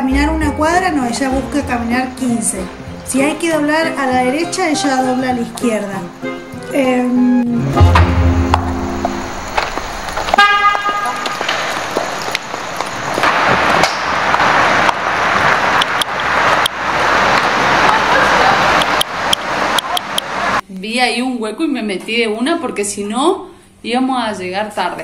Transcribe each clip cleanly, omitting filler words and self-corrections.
caminar una cuadra, no, ella busca caminar 15. Si hay que doblar a la derecha, ella dobla a la izquierda. Vi ahí un hueco y me metí de una porque si no íbamos a llegar tarde.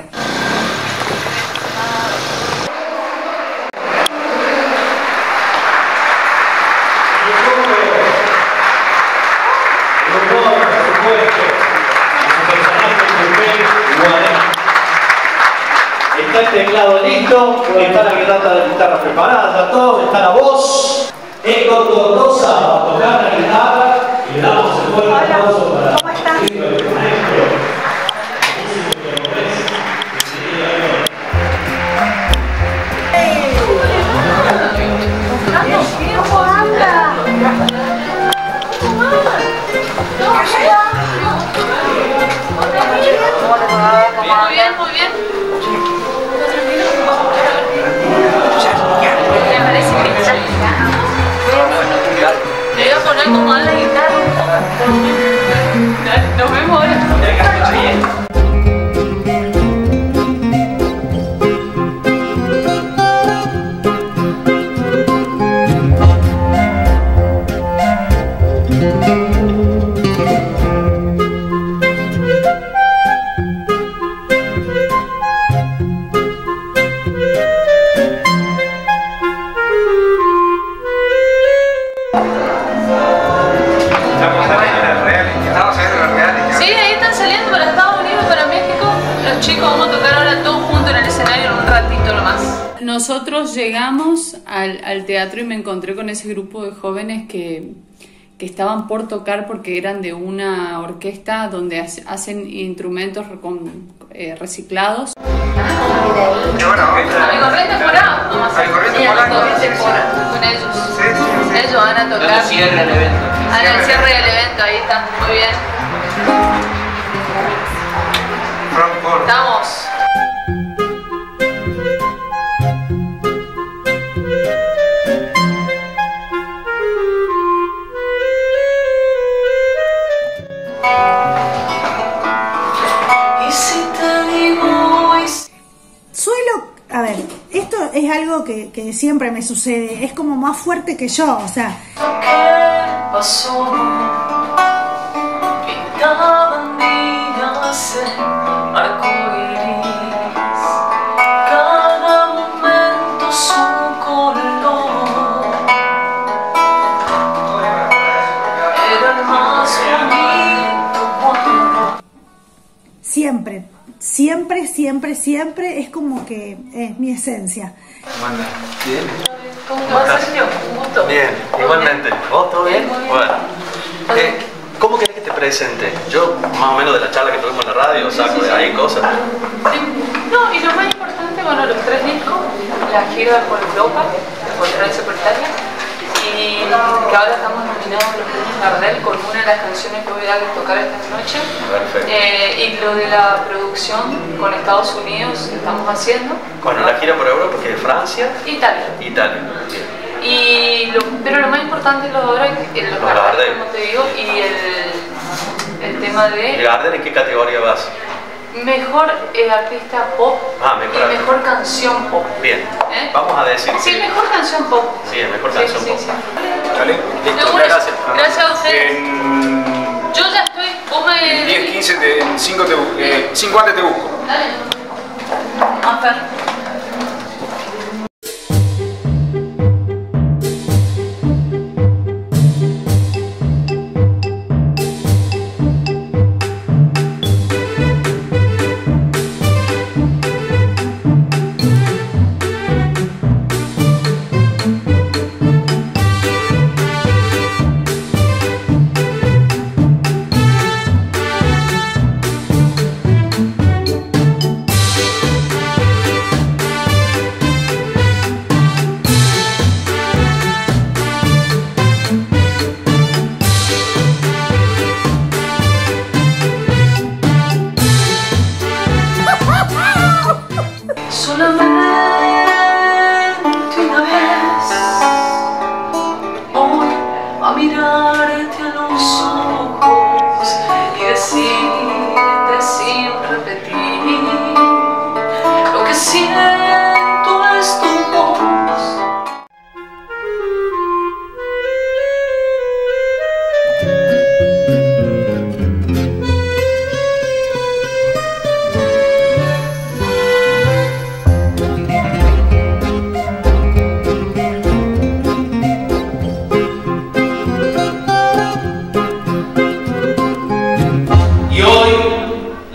Está el teclado listo, está la guitarra preparada, ya todo, está la voz. Héctor Tortosa va a tocar la guitarra y le damos el fuerte aplauso para el maestro. ¿Cómo anda? Muy bien, muy bien. Me parece que le voy a poner como a la guitarra. Nos vemos ahora. Nosotros llegamos al teatro y me encontré con ese grupo de jóvenes que estaban por tocar porque eran de una orquesta donde hacen instrumentos reciclados. Con ellos. Ellos van a tocar. El cierre del evento. El cierre del evento, ahí está, muy bien. Estamos. A ver, esto es algo que siempre me sucede, es como más fuerte que yo, o sea. ¿Qué pasó? Pintaban días en arcoíris, cada momento su color era el más bonito cuando... Siempre. Siempre es como que es mi esencia. ¿Cómo andas? ¿Bien? ¿Cómo va, Sergio? Un gusto. Bien, igualmente. ¿Vos todo bien? Bueno. ¿Cómo querés que te presente? Yo, más o menos de la charla que tuvimos en la radio, saco de ahí cosas. Sí. No, y lo más importante, bueno, los 3 discos, la gira por Europa, por Francia, por Italia, y que ahora estamos nominados a los premios Gardel con una de las canciones que voy a tocar esta noche. Perfecto. Y lo de la producción con Estados Unidos que estamos haciendo. Bueno, la gira por Europa, que es Francia. Italia. Italia. Bien. Pero lo más importante es lo de ahora, los Gardel, como te digo, y el tema de... ¿El Gardel en qué categoría vas? Mejor artista pop y mejor canción pop. Bien, vamos a decir sí, que... mejor canción pop. Sí, mejor canción pop. Sí. ¿Vale? Listo, gracias. Gracias a ustedes. Yo ya estoy, vos me... 10, 15, 5 antes te busco. Dale. Vamos a ver.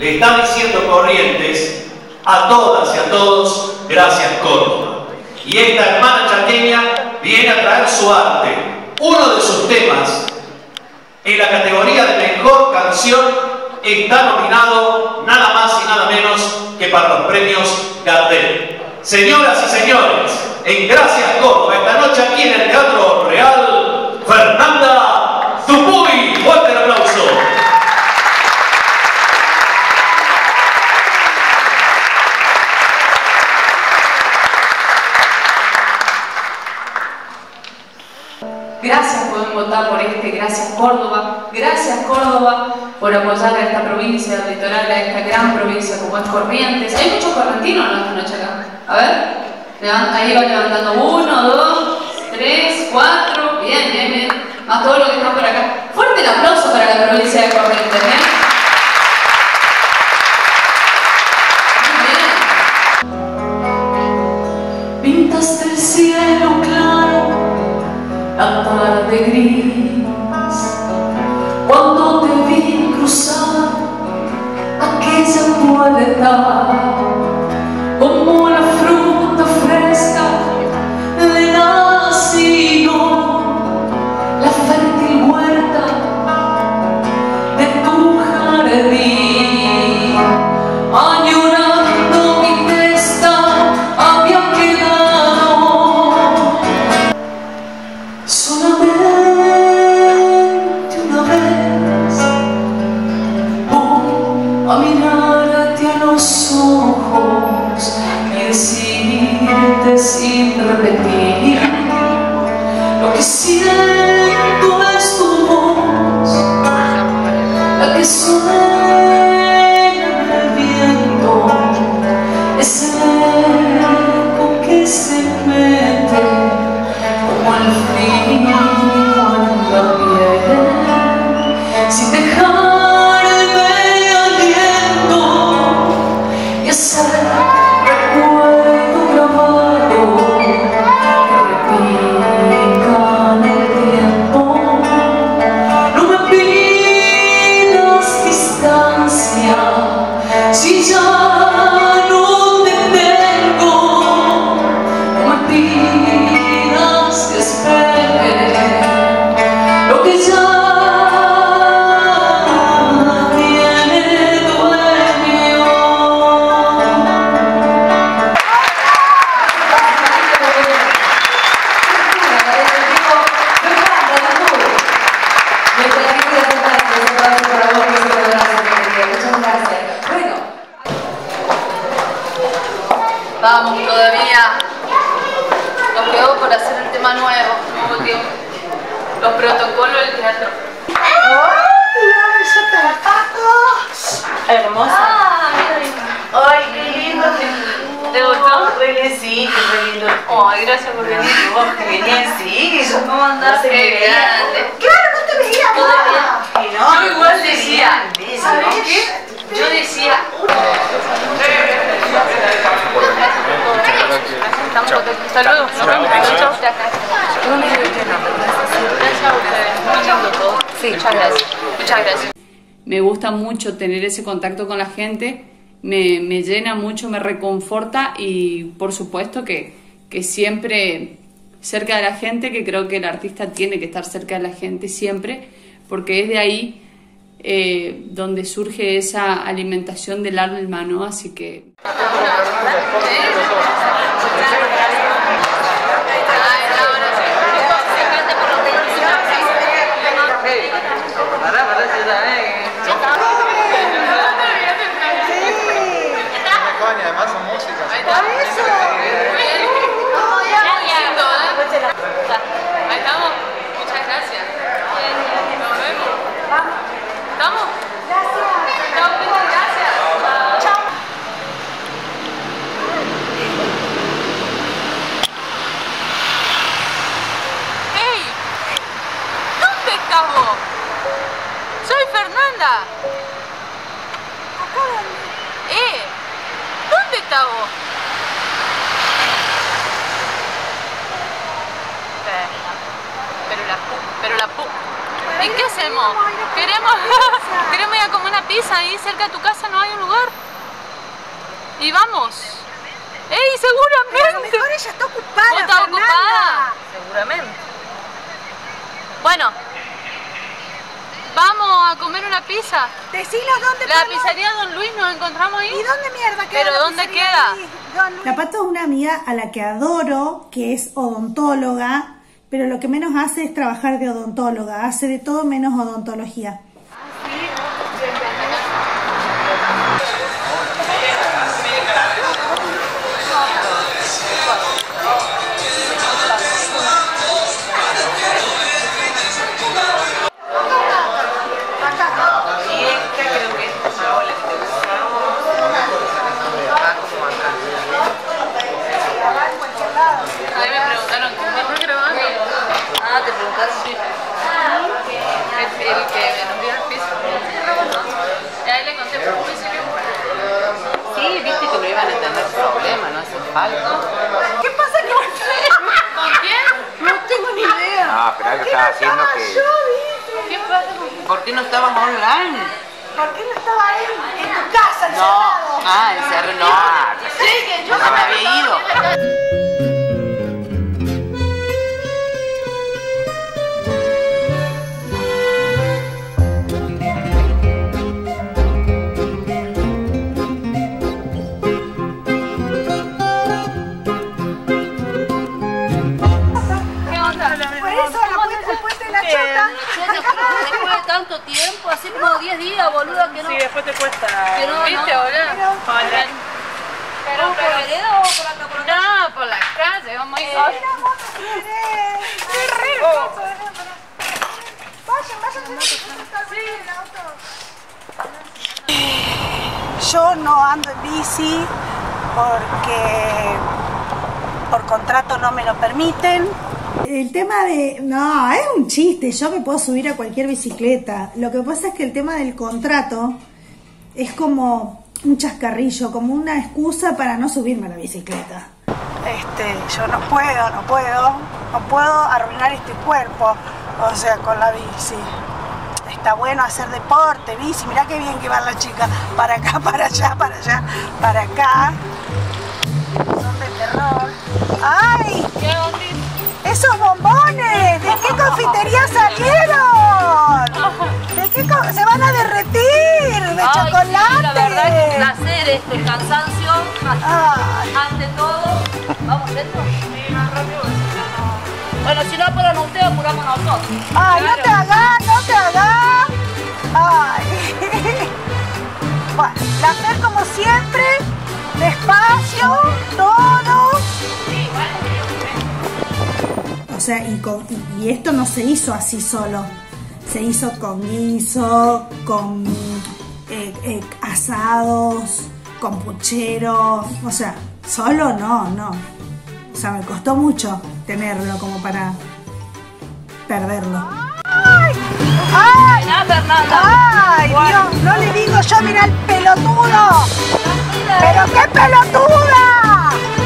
le está diciendo Corrientes a todas y a todos, gracias Córdoba. Y esta hermana chaqueña viene a traer su arte. Uno de sus temas en la categoría de mejor canción está nominado nada más y nada menos que para los premios Gardel. Señoras y señores, en Gracias Córdoba, esta noche aquí en el Teatro Real, Fernanda Zupuy. Fuerte el aplauso. Gracias, pueden votar por este Gracias Córdoba. Gracias Córdoba por apoyar a esta provincia, al litoral, a esta gran provincia como es Corrientes. Hay muchos correntinos esta noche acá. A ver, ahí van levantando 1, 2, 3, 4. Bien, bien, bien. Más todo lo que están por acá. Fuerte el aplauso para la provincia de Corrientes, ¿eh? Muy bien. Pintaste el cielo claro, la tarde gris, cuando te vi cruzar aquella puerta, como la fruta fresca de nacido, la fértil huerta de tu jardín, añorando mi testa había quedado solamente una vez. Voy a mirarte a los ojos y decirte sin repetir lo que siento es tu voz, la que suena en el viento, es el eco que se mete como el frío en la piel, sin dejarme aliento y hacer recuerdo grabado que repica en el tiempo. No me pidas distancia si ya no te tengo. No me pidas que espere lo que ya tiene dueño. Vamos todavía. Nos quedó por hacer el tema nuevo. Los protocolos del teatro. Hermosa. Ay, qué lindo. ¿Te gustó? Re lindo, re lindo. Ay, gracias por venir. Vos, qué bien, sí. ¿Cómo andás? Qué grande. Claro, no te veía nada. Y no, Yo igual decía. ¿sabes ¿Qué? Yo decía. Saludos. Nos vemos. Chao. Gracias a ustedes. Muy lindo todo. Sí. Muchas gracias. Muchas gracias. Me gusta mucho tener ese contacto con la gente. Me llena mucho, me reconforta y por supuesto que siempre cerca de la gente, que creo que el artista tiene que estar cerca de la gente siempre, porque es de ahí donde surge esa alimentación del alma, ¿no? Así que... Además son músicas. Ahí está. Ahí estamos. Muchas gracias. Nos vemos. ¿Estamos? Gracias. Chao, gracias. Chao. ¡Hey! ¿Dónde estás vos? Soy Fernanda. ¿Dónde estás vos? Pero la ¿Y qué hacemos? Queremos ir a comer una pizza ahí cerca de tu casa, no hay un lugar. Y vamos. ¡Ey, seguramente! Pero a lo mejor ella está ocupada, ¿Vos estás Fernanda. ocupada? Seguramente. Bueno. Vamos a comer una pizza. Decinos dónde La podemos- pizzería Don Luis, ¿nos encontramos ahí? ¿Y dónde mierda queda? ¿Pero la dónde pizzería queda? Don Luis? Don Luis. La Pato es una amiga a la que adoro, que es odontóloga, pero lo que menos hace es trabajar de odontóloga, hace de todo menos odontología. Y esta creo que es la que te gusta. Va como acá. A mí me preguntaron, ¿qué estás grabando? Ah, te preguntaron. Sí. El que nos dio el piso. Y ahí le conté por un principio. Sí, viste que no iban a tener problema, no hace falta. ¿Qué pasa que ¿Con quién? no tengo ni idea? Ah, pero algo estaba haciendo que... ¿Qué pasa con ¿Por qué no estabas online? ¿Por qué no estaba ahí en tu casa No. encerrado? Ah, encerrado. No. Sí, que yo No me había ido. ¿Qué onda? Por eso, el puente de la chota. Después de tanto tiempo, así como 10 días, boludo, que no. Sí, después te cuesta. Que no, ¿Viste, no. boludo? Pero, ¿Por la vereda o por acá, por acá? no, por la calle, vamos a ir solos. Yo no ando en bici porque por contrato no me lo permiten. El tema de... No, es un chiste, yo me puedo subir a cualquier bicicleta. Lo que pasa es que el tema del contrato es como un chascarrillo, como una excusa para no subirme a la bicicleta. Yo no puedo arruinar este cuerpo, o sea, con la bici. Está bueno hacer deporte, bici, mirá qué bien que va la chica, para acá, para allá, para allá, para acá. Son de terror. ¡Ay! ¿Qué onda? ¡Esos bombones! ¿De qué confitería salieron? ¿De qué se van a derretir? ¡De Ay, chocolate! sí, la verdad que es un placer esto, el cansancio, Ay. ante todo. ¿Vamos dentro? Sí, más rápido. Bueno, si no apuran ustedes, apuramos nosotros. ¡Ay, no te hagas, no te hagas! ¡Ay! Bueno, la Fer como siempre, despacio, todo. O sea, y esto no se hizo así solo. Se hizo con guiso, con asados, con puchero. O sea, solo no. O sea, me costó mucho tenerlo como para perderlo. ¡Ay! ¡Ay! Mirá, Fernanda. ¡Ay, Dios! No le digo yo, mira el pelotudo. ¡Pero qué pelotuda!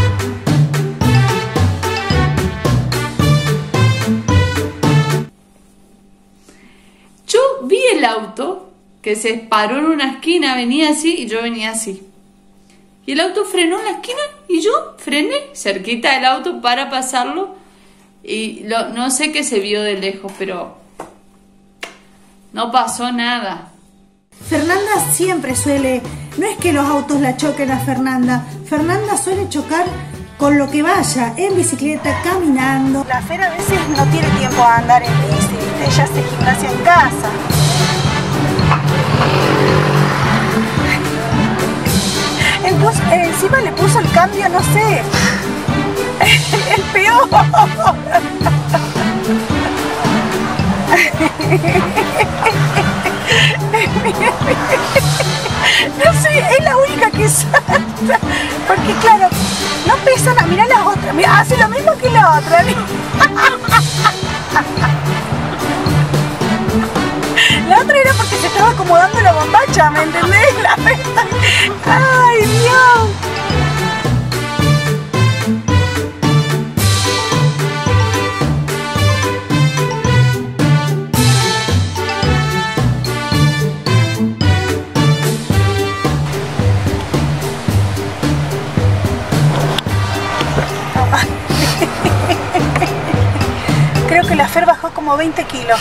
Yo vi el auto que se paró en una esquina, venía así y yo venía así. Y el auto frenó en la esquina y yo frené cerquita del auto para pasarlo. Y no sé qué se vio de lejos, pero no pasó nada. Fernanda siempre suele... No es que los autos la choquen a Fernanda. Fernanda suele chocar con lo que vaya, en bicicleta, caminando. La Fer a veces no tiene tiempo a andar en bici, ¿viste? Ella hace gimnasia en casa. Encima le puso el cambio, no sé, el peor. No sé, es la única que salta. Porque claro, no pesa nada. Mirá la otra, mirá, hace lo mismo que la otra. La otra era porque se estaba acomodando la bombacha, ¿me entendés? ¡Ay, Dios! como 20 kilos.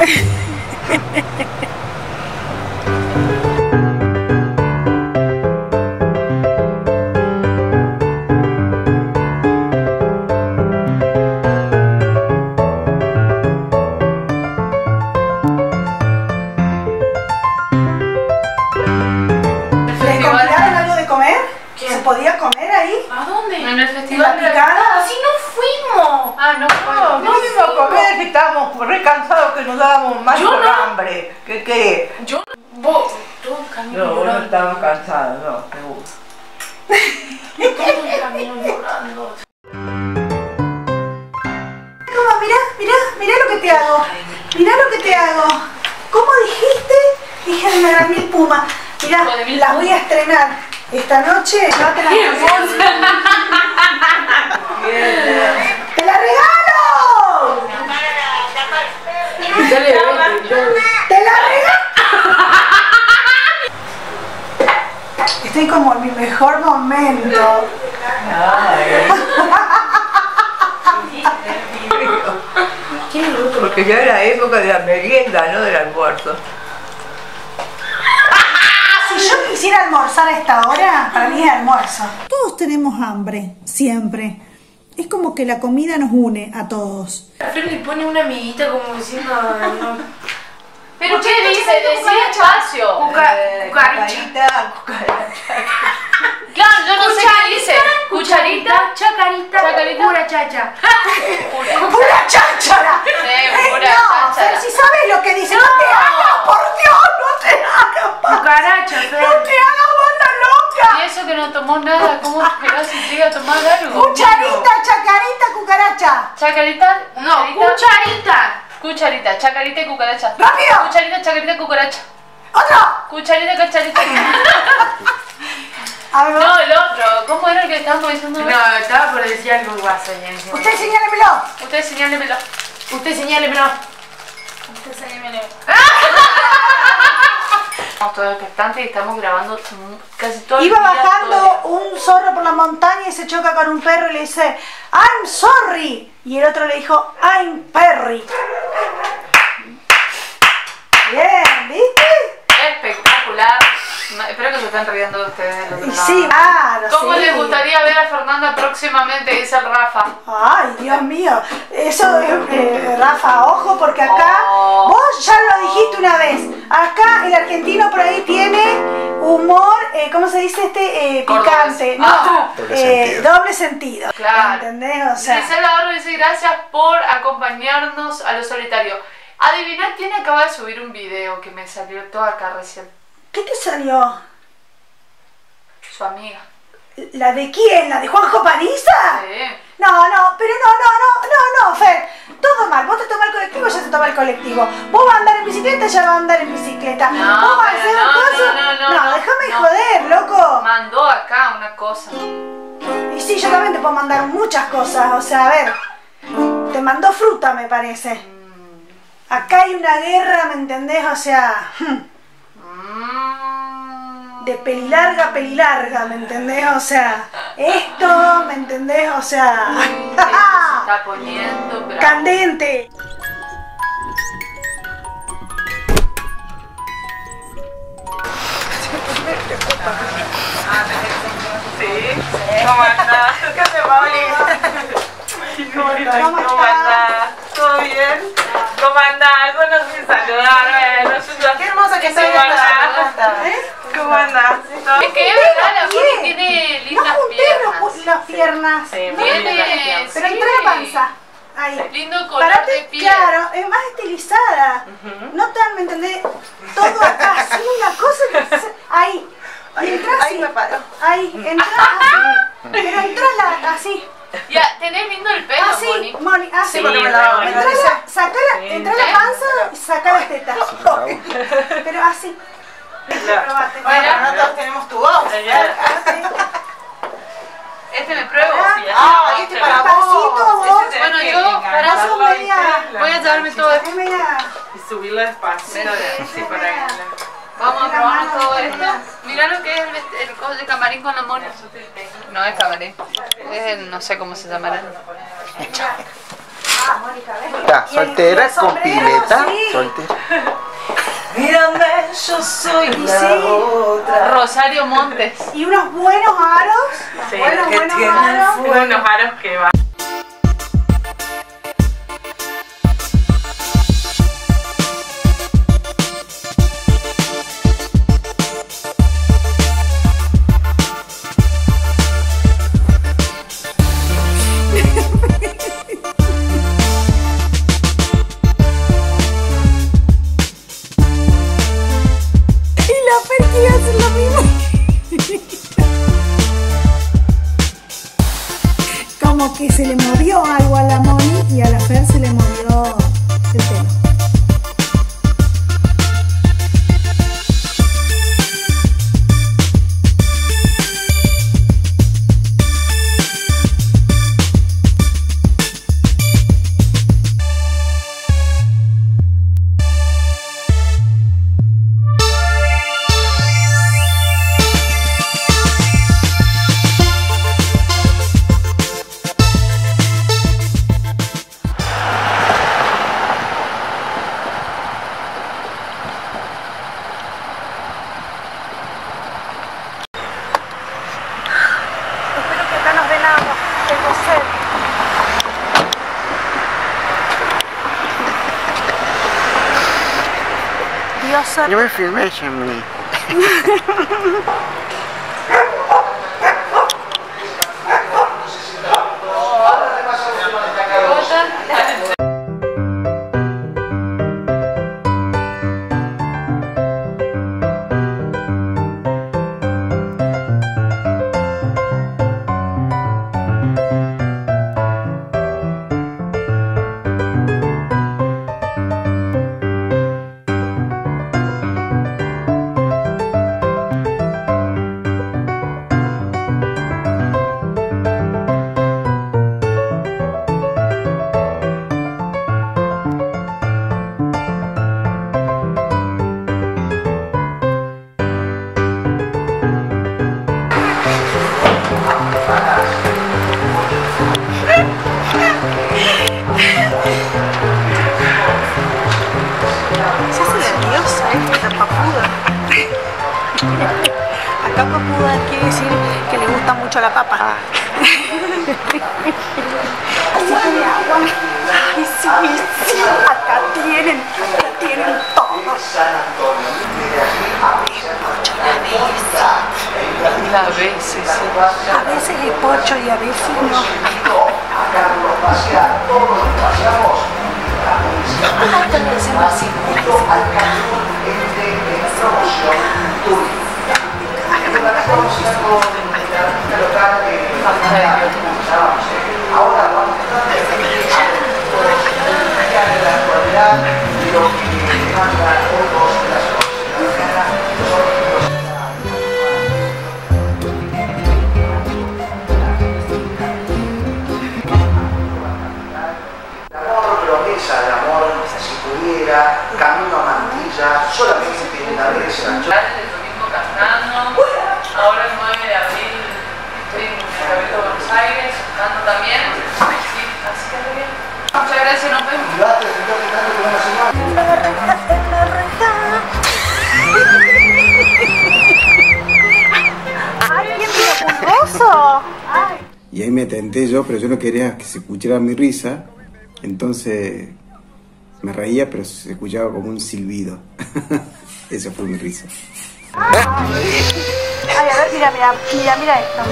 ¿Podía comer ahí? ¿A dónde? En el festival de la picada. ¡Así no fuimos! Ah, no fuimos. No fuimos a comer, que estábamos re cansados, que nos dábamos más por hambre. ¿Qué? Yo vos, todo el camino No, llorando. no estaban cansados, no, seguro. Todo el camino llorando. Mirá lo que te hago. Mirá lo que te hago. ¿Cómo dijiste? Hija de la gran mil puma. Mirá, las voy a estrenar. Esta noche no te las regalo. ¡Te la regalo! ¡Te la regalo! Estoy como en mi mejor momento. Porque ya era época de la merienda, no del almuerzo. Si yo quisiera almorzar a esta hora, para mí es almuerzo. Todos tenemos hambre, siempre. Es como que la comida nos une a todos. Fer le pone una amiguita como diciendo... No. ¿Pero qué dice? Decía espacio. Cucarita. Claro, yo no sé qué dice. Cucharita, chacarita, pura chacha. ¡Pura cháchara! Pura no, cháchara. pero si sabes lo que dice, no te hagas, por Dios, no te hagas. Cucaracha, Fer. No te hagas, banda loca. Y eso que no tomó nada, ¿cómo esperás si te iba a tomar algo? Cucharita, chacarita, cucaracha. Chacarita, No, cucharita. Cucharita, chacarita y cucaracha. ¡Rápido! Cucharita, chacarita, cucaracha. ¡Otro! Cucharita, cacharita. A ver, No, el otro. ¿Cómo era el que estábamos diciendo? No, estaba por decir algo guaso. usted señálemelo. Usted señálemelo. Usted señálemelo. Usted señálemelo. Estamos todos expectantes y estamos grabando casi todo el Iba día, bajando todo un zorro por la montaña y se choca con un perro y le dice, I'm sorry. Y el otro le dijo, I'm Perry. Bien, ¿viste? espectacular. No, espero que se estén riendo de ustedes del otro lado. Sí, claro, ¿Cómo sí. les gustaría ver a Fernanda próximamente? Dice el Rafa. Ay, Dios mío. Eso es, Rafa, ojo, porque acá, vos ya lo dijiste una vez, acá el argentino por ahí tiene humor, ¿cómo se dice picante? No, doble sentido. Claro. ¿Entendés? O sea, Gisela Barro dice gracias por acompañarnos a lo solitario. Adivina quién acaba de subir un video que me salió todo acá recién. ¿qué te salió? Su amiga. ¿La de quién? ¿La de Juanjo Paniza? Sí. No, pero no, Fer, todo mal, vos te tomás el colectivo, ya te toma el colectivo, vos vas a andar en bicicleta, ya vas a andar en bicicleta, No, vos vas a pero hacer no, cosas, no, déjame no. joder, loco. Mandó acá una cosa. Y sí, yo también te puedo mandar muchas cosas, o sea, a ver, te mandó fruta, me parece. Acá hay una guerra, ¿me entendés? O sea, de pelilarga, ¿me entendés? O sea, esto, ¿me entendés? O sea, Esto se está poniendo bravo. candente. ¿Cómo andás? ¿Qué haces, Pauli? ¿Cómo andás? ¿Todo bien? ¿Cómo andás? Bueno, sin saludar, Qué hermosa que soy ¿Cómo andás? Es que es verdad, la Moni tiene lindas No junté piernas. las piernas. Tiene, Pero sí, entré la panza. Ahí. lindo color Parate, de piel. claro, es más estilizada. No tan, ¿me entendés? Todo acá, así, una cosa que... Ahí. Y entrás así. me paro. Ahí, entrás así. Pero entrás así. Ya, tenés lindo el pelo, Así, Moni. Moni, así. Sí, porque me la Entrá la panza y saca las tetas. Pero así. Probate. Bueno, no todos tenemos tu voz. Este me pruebo. Ah, este para Despacito, vos. Bueno, yo para Vos sos media... voy a llevarme todo esto. Es media... Y subirlo despacio. Sí, para que... Vamos a probar todo esto. Mirá lo que es el coso de camarín con la Moni. No es camarín. Es el, no sé cómo se llamará. Mónica, ¿ves? Está soltera, con pileta, sí. soltera. Mírame, yo soy la otra. Rosario Montes. Y unos buenos aros. Sí, buenos que tienen aros. Unos aros que van. Como que se le movió algo a la Moni y a la Fer se le movió el pelo. Yo me filmé, Gemini. Acá papuda quiere decir que le gusta mucho la papa. Así que de agua. Ay, sí, sí. Acá tienen todo. La veces, sí. A veces es pocho y a veces no. Hasta le hacemos así. Ahora vamos a la actualidad y lo que demanda otros de las promesa de amor, si pudiera, camino a Mantilla, solamente una vez. El domingo cantando, ahora el 9 de abril estoy en el Cabildo de Buenos Aires, cantando también, sí, así que muy bien. Muchas gracias, nos vemos. ¡Ay, qué pulgoso! Y ahí me tenté yo, pero yo no quería que se escuchara mi risa, entonces me reía, pero se escuchaba como un silbido. Esa fue mi risa. Ay, a ver, mira esto.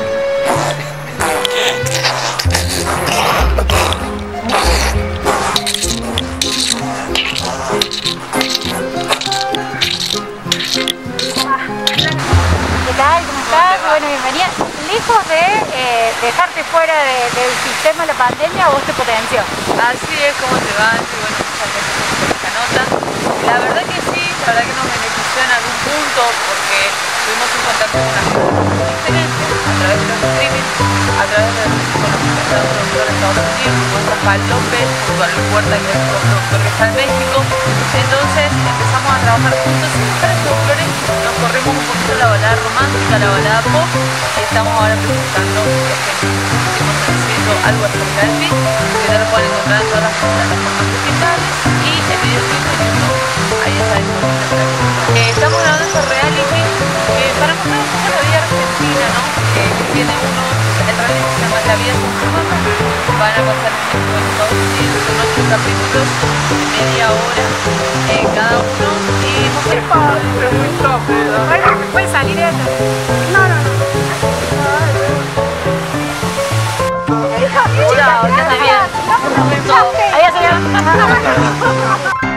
¿Qué tal? ¿Cómo estás? Bueno, bienvenida. Lejos de dejarte fuera del sistema de la pandemia, ¿vos te potenció? Así es, ¿cómo te va? Y bueno, muchas gracias por esta nota. La verdad que sí, la verdad que nos benefició en algún punto porque tuvimos un contacto hacemos una cosa diferente a través de los streaming, a través de con los productores de Estados Unidos, como es Rafael López, junto a Luis Huerta, que es un productor que está en México. Entonces empezamos a trabajar juntos y para estos flores nos corrimos un poquito la balada romántica, la balada pop, y estamos ahora presentando este último sencillo, Algo Acerca de Ti, que ya lo pueden encontrar en todas las plataformas digitales y el videoclip de YouTube, ahí está disponible. Estamos grabando este reality para mostrar un poco la vida argentina, ¿no? Que tiene uno, el reality se llama La Vida con tu mamá, van a pasar en Estados Unidos, son 8 capítulos de media hora cada uno y es padre, pero muy rápido. ¿Puede salir eso? No, no, no. Chao, ya está bien. Ahí ya se ve.